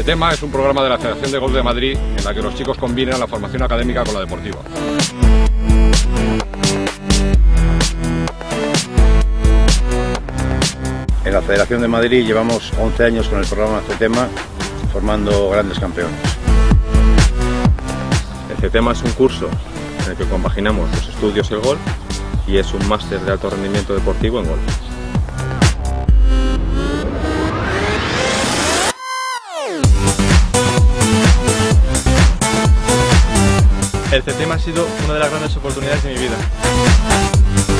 CETEMA es un programa de la Federación de Golf de Madrid en la que los chicos combinan la formación académica con la deportiva. En la Federación de Madrid llevamos 11 años con el programa CETEMA formando grandes campeones. El CETEMA es un curso en el que compaginamos los estudios y el golf y es un máster de alto rendimiento deportivo en golf. El CETEMA ha sido una de las grandes oportunidades de mi vida.